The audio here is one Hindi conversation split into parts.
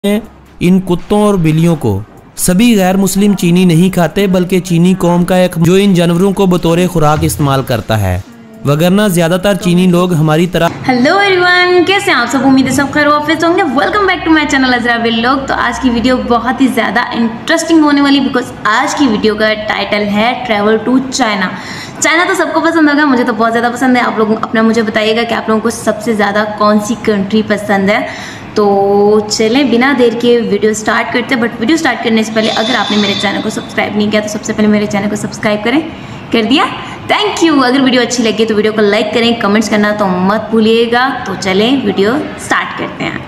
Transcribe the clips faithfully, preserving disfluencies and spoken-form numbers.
इन कुत्तों और बिल्लियों को सभी गैर मुस्लिम चीनी नहीं खाते, बल्कि चीनी कौम का एक जो इन जानवरों को बतौर खुराक इस्तेमाल करता है, वगरना ज्यादातर चीनी लोग हमारी तरह। हेलो एवरीवन, कैसे हैं आप सब? उम्मीद है सब खैर ऑफिस होंगे। Welcome back to my channel Azra vlog. तो आज की वीडियो बहुत ही ज़्यादा इंटरेस्टिंग होने वाली, बिकॉज आज की वीडियो का टाइटल है ट्रैवल टू चाइना। चाइना तो सबको पसंद होगा, मुझे तो बहुत ज़्यादा पसंद है। आप लोग अपना मुझे बताइएगा कि आप लोगों को सबसे ज़्यादा कौन सी कंट्री पसंद है। तो चलें बिना देर के वीडियो स्टार्ट करते हैं। बट वीडियो स्टार्ट करने से पहले अगर आपने मेरे चैनल को सब्सक्राइब नहीं किया तो सबसे पहले मेरे चैनल को सब्सक्राइब करें। कर दिया? Thank you. अगर वीडियो अच्छी लगी तो वीडियो को लाइक करें, कमेंट्स करना तो मत भूलिएगा। तो चलें वीडियो स्टार्ट करते हैं।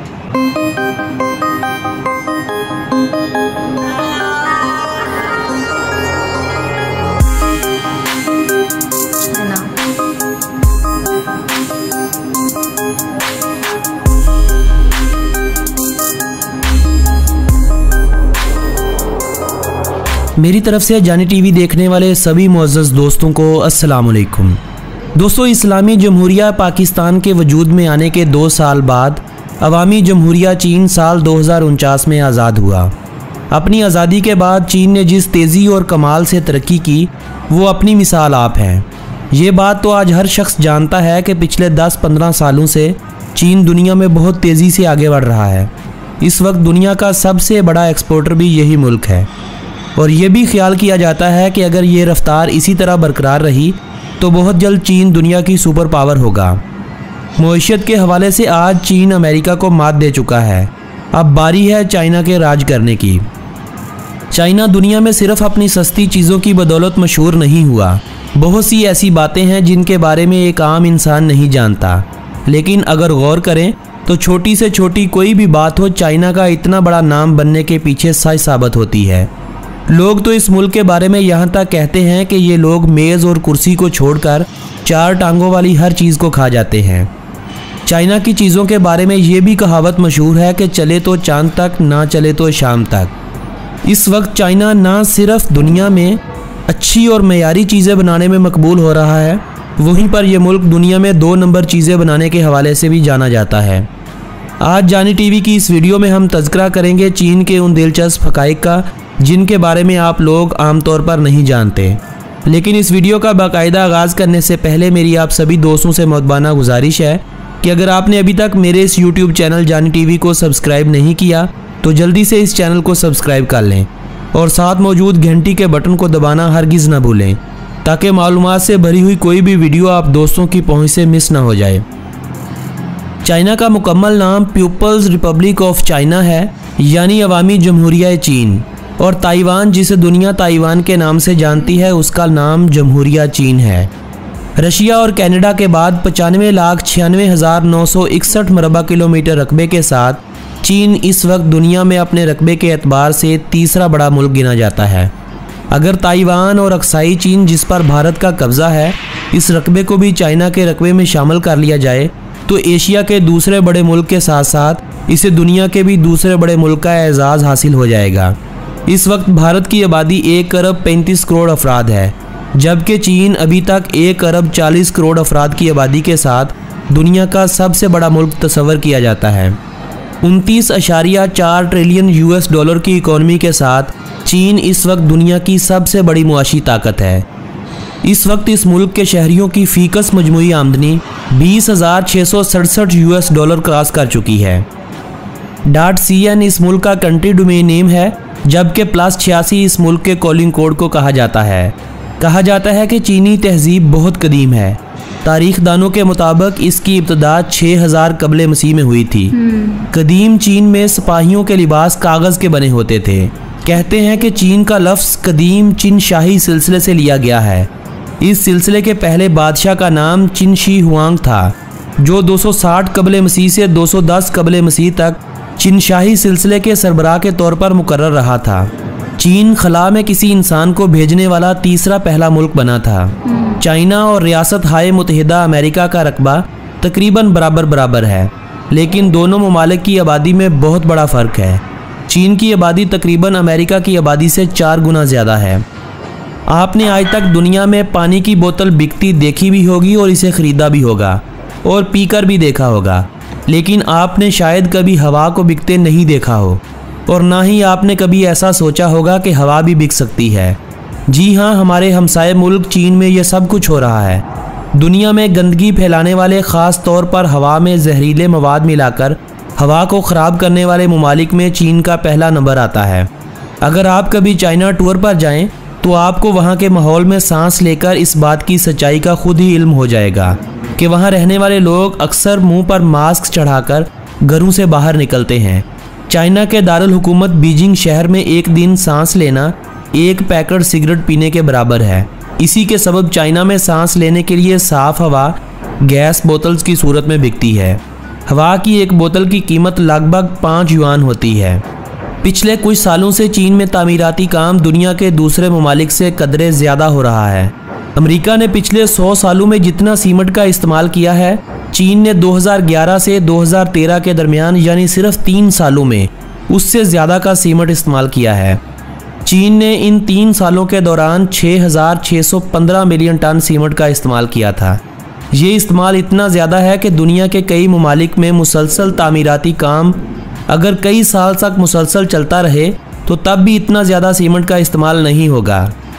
मेरी तरफ से जानी टीवी देखने वाले सभी मुअज़्ज़ज़ दोस्तों को अस्सलाम वालेकुम। दोस्तों, इस्लामी जमहूरिया पाकिस्तान के वजूद में आने के दो साल बाद अवामी जमहूरिया चीन साल दो हज़ार उनचास में आज़ाद हुआ। अपनी आज़ादी के बाद चीन ने जिस तेज़ी और कमाल से तरक्की की वो अपनी मिसाल आप है। ये बात तो आज हर शख्स जानता है कि पिछले दस पंद्रह सालों से चीन दुनिया में बहुत तेज़ी से आगे बढ़ रहा है। इस वक्त दुनिया का सबसे बड़ा एक्सपोर्टर भी यही मुल्क है, और ये भी ख्याल किया जाता है कि अगर ये रफ्तार इसी तरह बरकरार रही तो बहुत जल्द चीन दुनिया की सुपर पावर होगा। मईशत के हवाले से आज चीन अमेरिका को मात दे चुका है। अब बारी है चाइना के राज करने की। चाइना दुनिया में सिर्फ अपनी सस्ती चीज़ों की बदौलत मशहूर नहीं हुआ। बहुत सी ऐसी बातें हैं जिनके बारे में एक आम इंसान नहीं जानता, लेकिन अगर गौर करें तो छोटी से छोटी कोई भी बात हो, चाइना का इतना बड़ा नाम बनने के पीछे सच साबित होती है। लोग तो इस मुल्क के बारे में यहाँ तक कहते हैं कि ये लोग मेज़ और कुर्सी को छोड़कर चार टांगों वाली हर चीज़ को खा जाते हैं। चाइना की चीज़ों के बारे में ये भी कहावत मशहूर है कि चले तो चांद तक, ना चले तो शाम तक। इस वक्त चाइना ना सिर्फ दुनिया में अच्छी और मयारी चीज़ें बनाने में मकबूल हो रहा है, वहीं पर यह मुल्क दुनिया में दो नंबर चीज़ें बनाने के हवाले से भी जाना जाता है। आज जानी टीवी की इस वीडियो में हम तज़किरा करेंगे चीन के उन दिलचस्प हक़ाइक़ का जिनके बारे में आप लोग आमतौर पर नहीं जानते। लेकिन इस वीडियो का बाकायदा आगाज़ करने से पहले मेरी आप सभी दोस्तों से मुअद्दबाना गुजारिश है कि अगर आपने अभी तक मेरे इस यूट्यूब चैनल जानी टीवी को सब्सक्राइब नहीं किया तो जल्दी से इस चैनल को सब्सक्राइब कर लें और साथ मौजूद घंटी के बटन को दबाना हरगिज़ न भूलें, ताकि मालूमात से भरी हुई कोई भी वीडियो आप दोस्तों की पहुँच से मिस ना हो जाए। चाइना का मुकम्मल नाम पीपल्स रिपब्लिक ऑफ चाइना है, यानी अवामी जमहूरिया चीन, और ताइवान जिसे दुनिया ताइवान के नाम से जानती है उसका नाम जमहूरिया चीन है। रशिया और कनाडा के बाद पचानवे लाख छियानवे हज़ार नौ सौ इकसठ मरबा किलोमीटर रकबे के साथ चीन इस वक्त दुनिया में अपने रकबे के एतबार से तीसरा बड़ा मुल्क गिना जाता है। अगर ताइवान और अक्साई चीन जिस पर भारत का कब्ज़ा है इस रकबे को भी चाइना के रकबे में शामिल कर लिया जाए तो एशिया के दूसरे बड़े मुल्क के साथ साथ इसे दुनिया के भी दूसरे बड़े मुल्क का एजाज़ हासिल हो जाएगा। इस वक्त भारत की आबादी एक अरब पैंतीस करोड़ अफराद है, जबकि चीन अभी तक एक अरब चालीस करोड़ अफराद की आबादी के साथ दुनिया का सबसे बड़ा मुल्क तस्वर किया जाता है। उनतीस अशारिया चार ट्रिलियन यूएस डॉलर की इकॉनमी के साथ चीन इस वक्त दुनिया की सबसे बड़ी मुआशी ताकत है। इस वक्त इस मुल्क के शहरियों की फीकस मजमूई आमदनी बीस हज़ार छः सौ सड़सठ यूएस डॉलर क्रॉस कर चुकी है। डॉट सी एन इस मुल्क का कंट्री डोमेन नेम है, जबकि प्लस छियासी इस मुल्क के कॉलिंग कोड को कहा जाता है। कहा जाता है कि चीनी तहजीब बहुत कदीम है। तारीख दानों के मुताबिक इसकी इब्तदा छः हज़ार कबले मसीह में हुई थी। कदीम चीन में सिपाहियों के लिबास कागज़ के बने होते थे। कहते हैं कि चीन का लफ्ज़ कदीम चिन शाही सिलसिले से लिया गया है। इस सिलसिले के पहले बादशाह का नाम चिन शी हुआंग था, जो दो सौ साठ कबले मसीह से दो सौ दस कबले मसीह तक चीन शाही सिलसिले के सरबराह के तौर पर मुकर्रर रहा था। चीन खला में किसी इंसान को भेजने वाला तीसरा पहला मुल्क बना था। चाइना और रियासत हाय मुत्तहिदा अमेरिका का रकबा तकरीबन बराबर बराबर है, लेकिन दोनों ममालिक की आबादी में बहुत बड़ा फ़र्क है। चीन की आबादी तकरीबन अमेरिका की आबादी से चार गुना ज़्यादा है। आपने आज तक दुनिया में पानी की बोतल बिकती देखी भी होगी और इसे ख़रीदा भी होगा और पीकर भी देखा होगा, लेकिन आपने शायद कभी हवा को बिकते नहीं देखा हो, और ना ही आपने कभी ऐसा सोचा होगा कि हवा भी बिक सकती है। जी हाँ, हमारे हमसाये मुल्क चीन में यह सब कुछ हो रहा है। दुनिया में गंदगी फैलाने वाले, ख़ास तौर पर हवा में जहरीले मवाद मिलाकर हवा को ख़राब करने वाले ममालिक में चीन का पहला नंबर आता है। अगर आप कभी चाइना टूर पर जाएं तो आपको वहाँ के माहौल में सांस लेकर इस बात की सच्चाई का खुद ही इल्म हो जाएगा कि वहाँ रहने वाले लोग अक्सर मुंह पर मास्क चढ़ाकर घरों से बाहर निकलते हैं। चाइना के दारुल हुकूमत बीजिंग शहर में एक दिन सांस लेना एक पैकेट सिगरेट पीने के बराबर है। इसी के सबब चाइना में सांस लेने के लिए साफ़ हवा गैस बोतल्स की सूरत में बिकती है। हवा की एक बोतल की कीमत लगभग पाँच युआन होती है। पिछले कुछ सालों से चीन में तामीराती काम दुनिया के दूसरे ममालिक से कदरे ज़्यादा हो रहा है। अमेरिका ने पिछले सौ सालों में जितना सीमेंट का इस्तेमाल किया है, चीन ने दो हज़ार ग्यारह से दो हज़ार तेरह के दरमियान यानी सिर्फ तीन सालों में उससे ज़्यादा का सीमेंट इस्तेमाल किया है। चीन ने इन तीन सालों के दौरान छः हज़ार छः सौ पंद्रह मिलियन टन सीमेंट का इस्तेमाल किया था। ये इस्तेमाल इतना ज़्यादा है कि दुनिया के कई ममालिक में मुसलसल तामीराती काम अगर कई साल तक मुसलसल चलता रहे तो तब भी इतना ज़्यादा सीमेंट का इस्तेमाल नहीं होगा।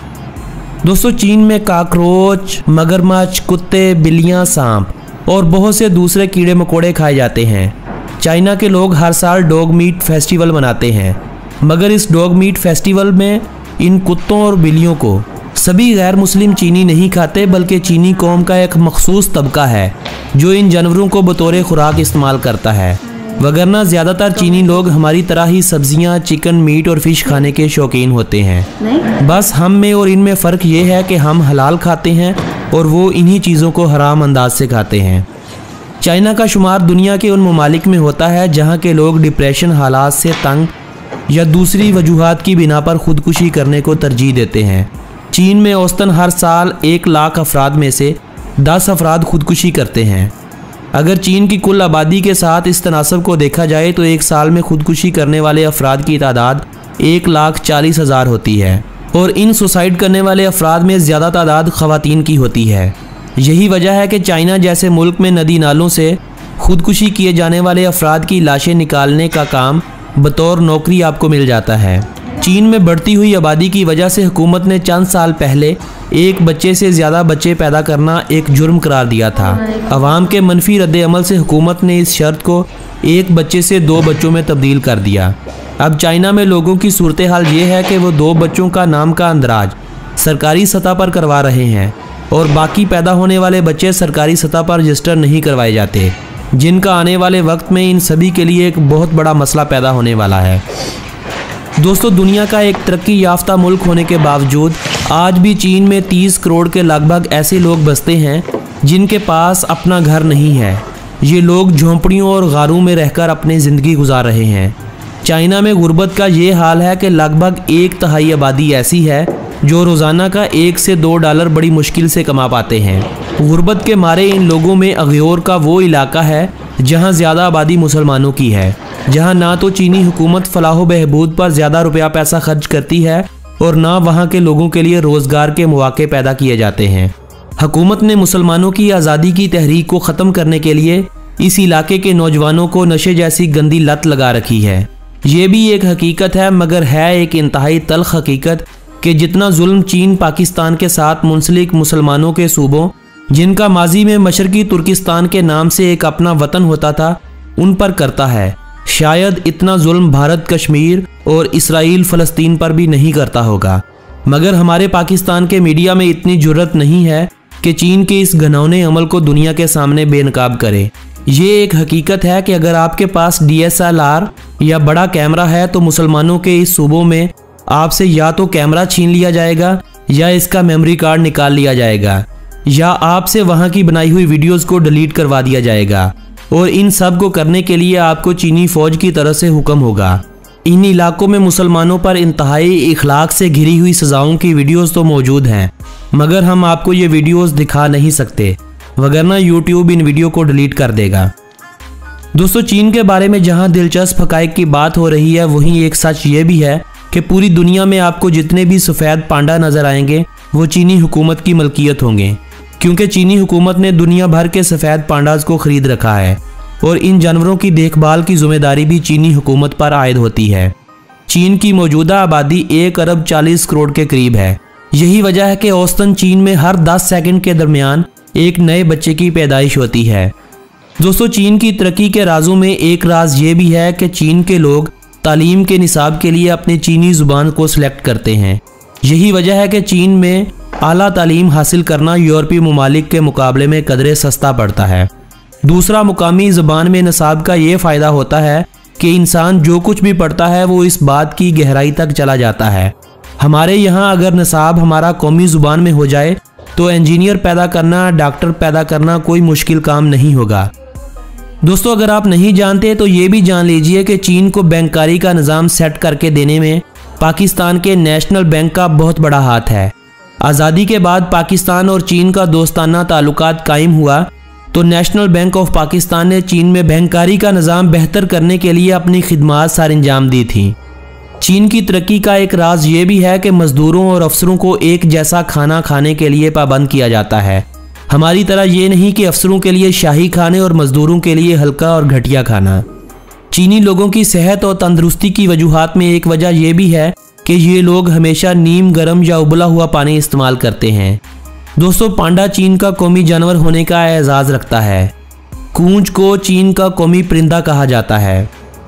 दोस्तों, चीन में काकरोच, मगरमच्छ, कुत्ते, बिल्लियाँ, सांप और बहुत से दूसरे कीड़े मकोड़े खाए जाते हैं। चाइना के लोग हर साल डॉग मीट फेस्टिवल मनाते हैं, मगर इस डॉग मीट फेस्टिवल में इन कुत्तों और बिल्लियों को सभी गैर मुस्लिम चीनी नहीं खाते, बल्कि चीनी कौम का एक मखसूस तबका है जो इन जानवरों को बतौर खुराक इस्तेमाल करता है। वगरना ज़्यादातर चीनी लोग हमारी तरह ही सब्जियां, चिकन, मीट और फिश खाने के शौकीन होते हैं। बस हम में और इनमें फ़र्क ये है कि हम हलाल खाते हैं और वो इन्हीं चीज़ों को हराम अंदाज से खाते हैं। चाइना का शुमार दुनिया के उन ममालिक में होता है जहाँ के लोग डिप्रेशन हालात से तंग या दूसरी वजूहात की बिना पर खुदकुशी करने को तरजीह देते हैं। चीन में औसतन हर साल एक लाख अफराद में से दस अफराद खुदकुशी करते हैं। अगर चीन की कुल आबादी के साथ इस तनासब को देखा जाए तो एक साल में खुदकुशी करने वाले अफराद की तादाद एक लाख चालीस हज़ार होती है, और इन सुसाइड करने वाले अफराद में ज़्यादा तादाद ख़वातीन की होती है। यही वजह है कि चाइना जैसे मुल्क में नदी नालों से खुदकुशी किए जाने वाले अफराद की लाशें निकालने का काम बतौर नौकरी आपको मिल जाता है। चीन में बढ़ती हुई आबादी की वजह से हुकूमत ने चंद साल पहले एक बच्चे से ज़्यादा बच्चे पैदा करना एक जुर्म करार दिया था। अवाम के मनफी रद्द अमल से हुकूमत ने इस शर्त को एक बच्चे से दो बच्चों में तब्दील कर दिया। अब चाइना में लोगों की सूरत हाल ये है कि वो दो बच्चों का नाम का अंदराज सरकारी सतह पर करवा रहे हैं और बाकी पैदा होने वाले बच्चे सरकारी सतह पर रजिस्टर नहीं करवाए जाते, जिनका आने वाले वक्त में इन सभी के लिए एक बहुत बड़ा मसला पैदा होने वाला है। दोस्तों, दुनिया का एक तरक्की याफ्ता मुल्क होने के बावजूद आज भी चीन में तीस करोड़ के लगभग ऐसे लोग बसते हैं जिनके पास अपना घर नहीं है। ये लोग झोंपड़ियों और गारों में रहकर अपनी ज़िंदगी गुजार रहे हैं। चाइना में गुर्बत का ये हाल है कि लगभग एक तिहाई आबादी ऐसी है जो रोज़ाना का एक से दो डॉलर बड़ी मुश्किल से कमा पाते हैं। गुर्बत के मारे इन लोगों में अगयोर का वो इलाका है जहाँ ज़्यादा आबादी मुसलमानों की है, जहाँ ना तो चीनी हुकूमत फलाह बहबूद पर ज़्यादा रुपया पैसा खर्च करती है और ना वहाँ के लोगों के लिए रोज़गार के मौके पैदा किए जाते हैं। हुकूमत ने मुसलमानों की आज़ादी की तहरीक को ख़त्म करने के लिए इस इलाके के नौजवानों को नशे जैसी गंदी लत लगा रखी है। ये भी एक हकीकत है, मगर है एक इंतहाई तल्ख हकीकत कि जितना जुल्म चीन पाकिस्तान के साथ मुंसलिक मुसलमानों के सूबों, जिनका माजी में मशरकी तुर्किस्तान के नाम से एक अपना वतन होता था, उन पर करता है, शायद इतना जुल्म भारत कश्मीर और इसराइल फ़लस्तीन पर भी नहीं करता होगा। मगर हमारे पाकिस्तान के मीडिया में इतनी जुर्रत नहीं है कि चीन के इस घिनौने अमल को दुनिया के सामने बेनकाब करे। ये एक हकीकत है कि अगर आपके पास डी एस एल आर या बड़ा कैमरा है तो मुसलमानों के इस सूबों में आपसे या तो कैमरा छीन लिया जाएगा या इसका मेमोरी कार्ड निकाल लिया जाएगा, या आपसे वहाँ की बनाई हुई वीडियोस को डिलीट करवा दिया जाएगा। और इन सब को करने के लिए आपको चीनी फ़ौज की तरफ से हुक्म होगा। इन इलाकों में मुसलमानों पर इंतहाई इखलाक से घिरी हुई सज़ाओं की वीडियोस तो मौजूद हैं, मगर हम आपको ये वीडियोस दिखा नहीं सकते, वगरना यूट्यूब इन वीडियो को डिलीट कर देगा। दोस्तों, चीन के बारे में जहाँ दिलचस्प हक़ाइक़ की बात हो रही है, वहीं एक सच ये भी है कि पूरी दुनिया में आपको जितने भी सफ़ेद पांडा नज़र आएंगे वो चीनी हुकूमत की मलकियत होंगे, क्योंकि चीनी हुकूमत ने दुनिया भर के सफ़ेद पांडाज को ख़रीद रखा है। और इन जानवरों की देखभाल की जिम्मेदारी भी चीनी हुकूमत पर आयद होती है। चीन की मौजूदा आबादी एक अरब चालीस करोड़ के करीब है। यही वजह है कि औसतन चीन में हर दस सेकंड के दरमियान एक नए बच्चे की पैदाइश होती है। दोस्तों, चीन की तरक्की के राजों में एक राज ये भी है कि चीन के लोग तालीम के निसाब के लिए अपनी चीनी ज़ुबान को सिलेक्ट करते हैं। यही वजह है कि चीन में आला तालीम हासिल करना यूरोपीय ममालिक के मुकाबले में कदरे सस्ता पड़ता है। दूसरा, मुकामी ज़ुबान में निसाब का ये फ़ायदा होता है कि इंसान जो कुछ भी पढ़ता है वो इस बात की गहराई तक चला जाता है। हमारे यहाँ अगर निसाब हमारा कौमी ज़ुबान में हो जाए तो इंजीनियर पैदा करना, डॉक्टर पैदा करना कोई मुश्किल काम नहीं होगा। दोस्तों, अगर आप नहीं जानते तो ये भी जान लीजिए कि चीन को बैंककारी का निज़ाम सेट करके देने में पाकिस्तान के नेशनल बैंक का बहुत बड़ा हाथ है। आज़ादी के बाद पाकिस्तान और चीन का दोस्ताना ताल्लुकात कायम हुआ तो नेशनल बैंक ऑफ पाकिस्तान ने चीन में बैंककारी का निज़ाम बेहतर करने के लिए अपनी खिदमात सर अंजाम दी थी। चीन की तरक्की का एक राज ये भी है कि मज़दूरों और अफसरों को एक जैसा खाना खाने के लिए पाबंद किया जाता है। हमारी तरह ये नहीं कि अफसरों के लिए शाही खाने और मज़दूरों के लिए हल्का और घटिया खाना। चीनी लोगों की सेहत और तंदुरुस्ती की वजूहात में एक वजह यह भी है कि ये लोग हमेशा नीम गर्म या उबला हुआ पानी इस्तेमाल करते हैं। दोस्तों, पांडा चीन का कौमी जानवर होने का एजाज़ रखता है। कूंज को चीन का कौमी परिंदा कहा जाता है।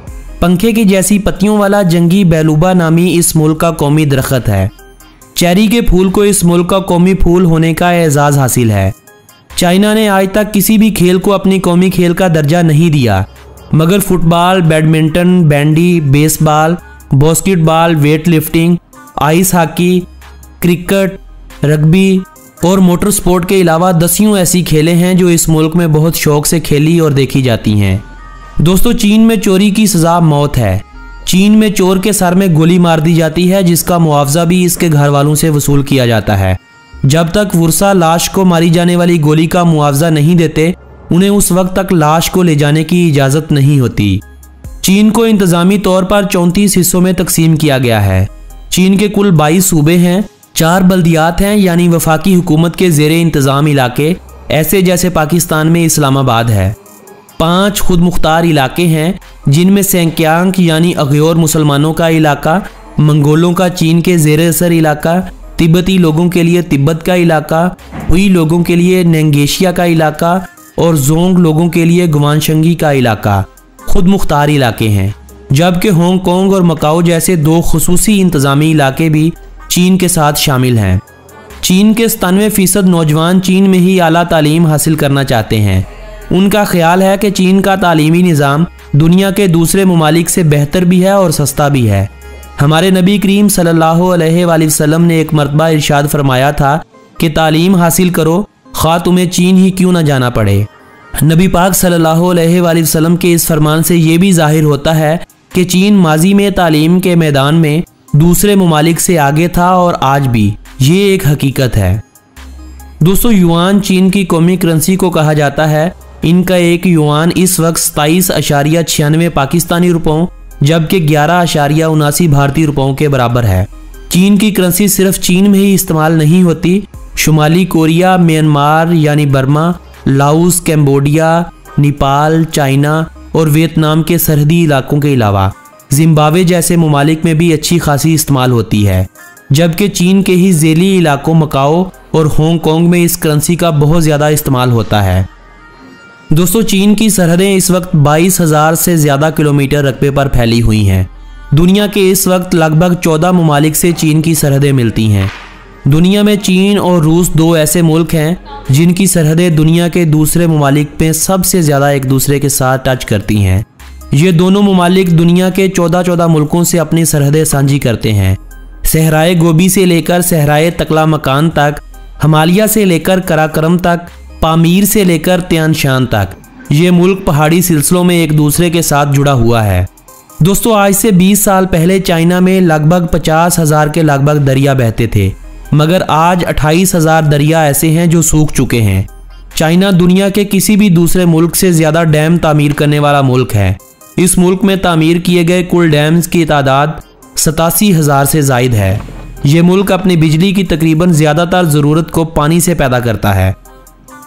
पंखे की जैसी पत्तियों वाला जंगी बेलूबा नामी इस मुल्क का कौमी दरख्त है। चेरी के फूल को इस मुल्क का कौमी फूल होने का एजाज़ हासिल है। चाइना ने आज तक किसी भी खेल को अपनी कौमी खेल का दर्जा नहीं दिया, मगर football, badminton, bandy, baseball, basketball, weight lifting, ice hockey, cricket, rugby और मोटर स्पोर्ट के अलावा दसियों ऐसी खेलें हैं जो इस मुल्क में बहुत शौक से खेली और देखी जाती हैं। दोस्तों, चीन में चोरी की सज़ा मौत है। चीन में चोर के सर में गोली मार दी जाती है, जिसका मुआवजा भी इसके घर वालों से वसूल किया जाता है। जब तक वर्षा लाश को मारी जाने वाली गोली का मुआवजा नहीं देते, उन्हें उस वक्त तक लाश को ले जाने की इजाज़त नहीं होती। चीन को इंतज़ामी तौर पर चौंतीस हिस्सों में तकसीम किया गया है। चीन के कुल बाईस सूबे हैं, चार बल्दियात हैं यानी वफाकी हुकूमत के ज़ेरे इंतज़ाम इलाके, ऐसे जैसे पाकिस्तान में इस्लामाबाद है। पाँच खुद मुख्तार इलाके हैं जिनमें सेंक्यांग यानी अगयोर मुसलमानों का इलाका, मंगोलों का चीन के ज़ेर असर इलाका, तिब्बती लोगों के लिए तिब्बत का इलाका, हुई लोगों के लिए नेंगेशिया का इलाका और जोंग लोगों के लिए ग्वानशंगी का इलाका खुद मुख्तार इलाके हैं। जबकि हांगकांग और मकाओ जैसे दो खुसूसी इंतज़ामी इलाके भी चीन के साथ शामिल हैं। चीन के सतानवे फीसद नौजवान चीन में ही आला तालीम हासिल करना चाहते हैं। उनका ख्याल है कि चीन का तालीमी निज़ाम दुनिया के दूसरे ममालिक से बेहतर भी है और सस्ता भी है। हमारे नबी करीम सल्लल्लाहु अलैहि वसल्लम ने एक मरतबा इरशाद फरमाया था कि तालीम हासिल करो, खा तुम्हें चीन ही क्यों ना जाना पड़े। नबी पाक सल्लल्लाहु अलैहि वसल्लम के इस फरमान से ये भी जाहिर होता है कि चीन माजी में तालीम के मैदान में दूसरे ममालिक से आगे था और आज भी ये एक हकीकत है। दोस्तों, युआन चीन की कौमी करेंसी को कहा जाता है। इनका एक युआन इस वक्त सताईस अशारिया छियानवे पाकिस्तानी रुपयों जबकि ग्यारह अशारिया उनासी भारतीय रुपयों के बराबर है। चीन की करेंसी सिर्फ चीन में ही इस्तेमाल नहीं होती, शुमाली कोरिया, म्यांमार यानी Burma, Laos, Cambodia, Nepal, China और वियतनाम के सरहदी इलाकों के अलावा जिम्बाब्वे जैसे ममालिक में भी अच्छी खासी इस्तेमाल होती है। जबकि चीन के ही ज़ेली इलाकों मकाओ और हांगकांग में इस करेंसी का बहुत ज़्यादा इस्तेमाल होता है। दोस्तों, चीन की सरहदें इस वक्त बाईस हज़ार से ज़्यादा किलोमीटर रकबे पर फैली हुई हैं। दुनिया के इस वक्त लगभग चौदह ममालिक से चीन की सरहदें मिलती हैं। दुनिया में चीन और रूस दो ऐसे मुल्क हैं जिनकी सरहदें दुनिया के दूसरे ममालिक में सबसे ज़्यादा एक दूसरे के साथ टच करती हैं। ये दोनों ममालिक दुनिया के चौदह चौदह मुल्कों से अपनी सरहदें साझी करते हैं। सहराए गोबी से लेकर सहराए तकला मकान तक, हिमालय से लेकर कराकरम तक, पामीर से लेकर त्यान शान तक, ये मुल्क पहाड़ी सिलसिलों में एक दूसरे के साथ जुड़ा हुआ है। दोस्तों, आज से बीस साल पहले चाइना में लगभग पचास हज़ार के लगभग दरिया बहते थे, मगर आज अट्ठाईस हज़ार दरिया ऐसे हैं जो सूख चुके हैं। चाइना दुनिया के किसी भी दूसरे मुल्क से ज़्यादा डैम तामीर करने वाला मुल्क है। इस मुल्क में तामीर किए गए कुल डैम्स की तादाद सतासी हज़ार से ज़ायद है। ये मुल्क अपनी बिजली की तकरीबन ज़्यादातर ज़रूरत को पानी से पैदा करता है।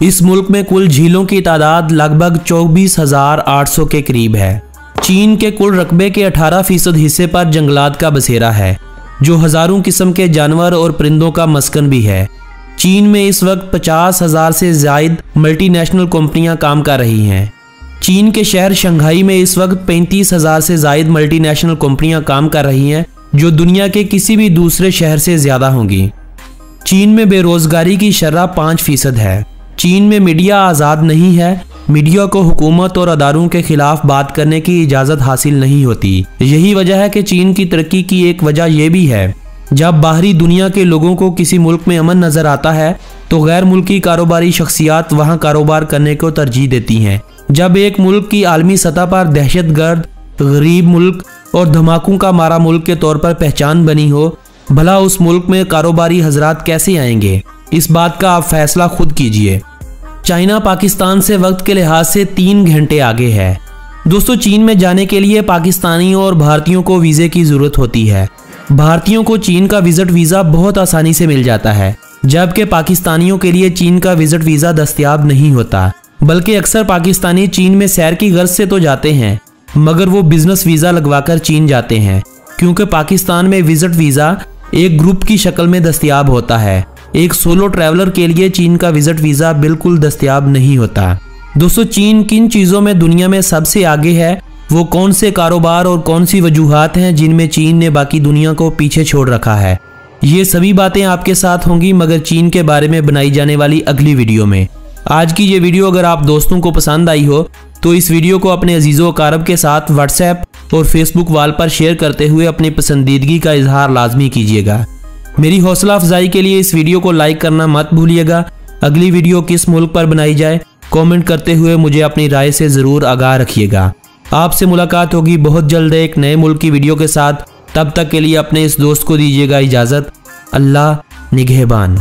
इस मुल्क में कुल झीलों की तादाद लगभग चौबीस हजार आठ सौ के करीब है। चीन के कुल रकबे के अठारह फीसद हिस्से पर जंगलात का बसेरा है, जो हजारों किस्म के जानवर और परिंदों का मस्कन भी है। चीन में इस वक्त पचास हजार से जायद मल्टीनेशनल कंपनियां काम कर रही हैं। चीन के शहर शंघाई में इस वक्त पैंतीस हजार से जायद मल्टीनेशनल कंपनियां काम कर रही हैं, जो दुनिया के किसी भी दूसरे शहर से ज्यादा होंगी। चीन में बेरोजगारी की शरह पाँच फीसद है। चीन में मीडिया आज़ाद नहीं है। मीडिया को हुकूमत और अदारों के खिलाफ बात करने की इजाज़त हासिल नहीं होती। यही वजह है कि चीन की तरक्की की एक वजह यह भी है, जब बाहरी दुनिया के लोगों को किसी मुल्क में अमन नज़र आता है तो गैर मुल्की कारोबारी शख्सियात वहाँ कारोबार करने को तरजीह देती हैं। जब एक मुल्क की आलमी सतह पर दहशतगर्द, गरीब मुल्क और धमाकों का मारा मुल्क के तौर पर पहचान बनी हो, भला उस मुल्क में कारोबारी हजरात कैसे आएंगे? इस बात का आप फैसला खुद कीजिए। चाइना पाकिस्तान से वक्त के लिहाज से तीन घंटे आगे है। दोस्तों, चीन में जाने के लिए पाकिस्तानियों और भारतीयों को वीज़े की ज़रूरत होती है। भारतीयों को चीन का विजिट वीज़ा बहुत आसानी से मिल जाता है, जबकि पाकिस्तानियों के लिए चीन का विजिट वीज़ा दस्तयाब नहीं होता। बल्कि अक्सर पाकिस्तानी चीन में सैर की गर्ज से तो जाते हैं, मगर वो बिजनेस वीज़ा लगवाकर चीन जाते हैं, क्योंकि पाकिस्तान में विजिट वीज़ा एक ग्रुप की शक्ल में दस्तयाब होता है। एक सोलो ट्रैवलर के लिए चीन का विजिट वीज़ा बिल्कुल दस्तयाब नहीं होता। दोस्तों, चीन किन चीज़ों में दुनिया में सबसे आगे है? वो कौन से कारोबार और कौन सी वजूहात हैं जिनमें चीन ने बाकी दुनिया को पीछे छोड़ रखा है? ये सभी बातें आपके साथ होंगी, मगर चीन के बारे में बनाई जाने वाली अगली वीडियो में। आज की ये वीडियो अगर आप दोस्तों को पसंद आई हो तो इस वीडियो को अपने अजीज़ों अकारब के साथ व्हाट्सएप और फेसबुक वाल पर शेयर करते हुए अपनी पसंदीदगी का इजहार लाजमी कीजिएगा। मेरी हौसला अफजाई के लिए इस वीडियो को लाइक करना मत भूलिएगा। अगली वीडियो किस मुल्क पर बनाई जाए, कमेंट करते हुए मुझे अपनी राय से ज़रूर आगाह रखिएगा। आपसे मुलाकात होगी बहुत जल्द एक नए मुल्क की वीडियो के साथ। तब तक के लिए अपने इस दोस्त को दीजिएगा इजाज़त। अल्लाह निगहबान।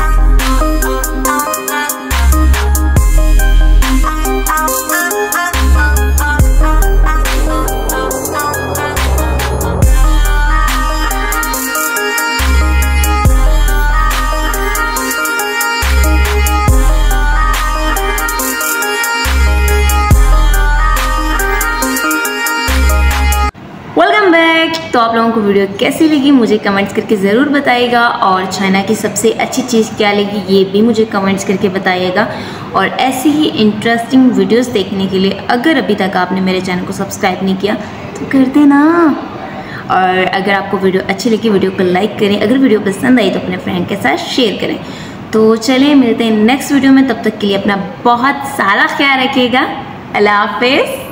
Welcome back. तो आप लोगों को वीडियो कैसी लगी मुझे कमेंट्स करके ज़रूर बताइएगा, और चाइना की सबसे अच्छी चीज़ क्या लगी ये भी मुझे कमेंट्स करके बताइएगा। और ऐसी ही इंटरेस्टिंग वीडियोस देखने के लिए अगर अभी तक आपने मेरे चैनल को सब्सक्राइब नहीं किया तो कर देना। और अगर आपको वीडियो अच्छी लगी वीडियो को लाइक करें, अगर वीडियो पसंद आई तो अपने फ्रेंड के साथ शेयर करें। तो चलिए मिलते हैं नेक्स्ट वीडियो में, तब तक के लिए अपना बहुत सारा ख्याल रखिएगा। अल्लाह हाफिज़।